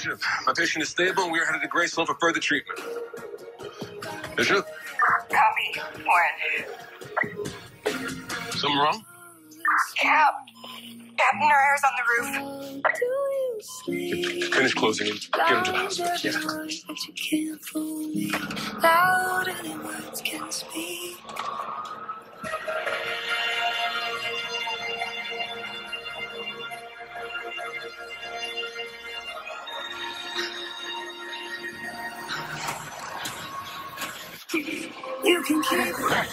Bishop. My patient is stable, and we are headed to Graceland for further treatment. Bishop? Copy. Warren. Something wrong? Cap. Captain Herrera's on the roof. Finish closing and get him to the hospital. You can keep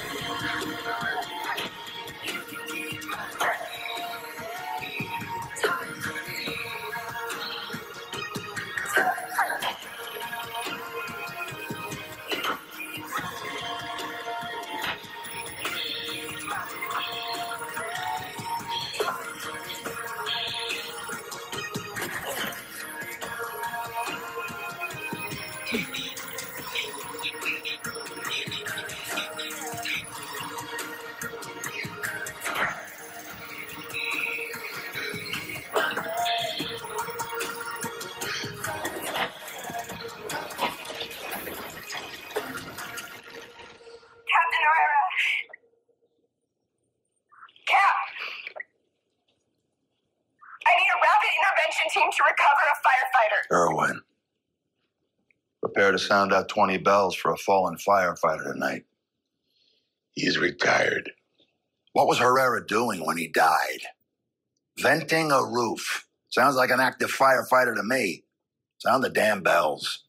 team to recover a firefighter. Irwin, prepare to sound out 20 bells for a fallen firefighter tonight. He's retired. What was Herrera doing when he died? Venting a roof. Sounds like an active firefighter to me. Sound the damn bells.